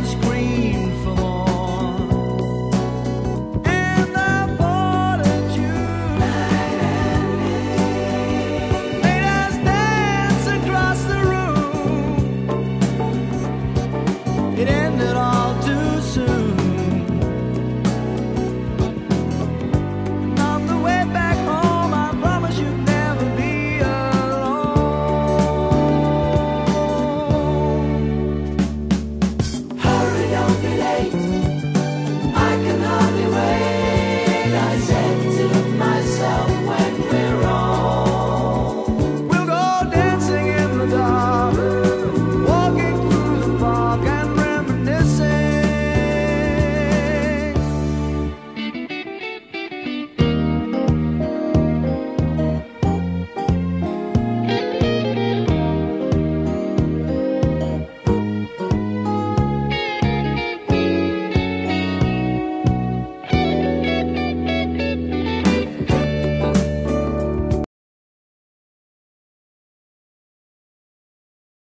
and screamed for more. And I boarded you, made us dance across the room. It ended all too soon. And on the way back home, I promise you'd never be alone. Hurry, don't be late.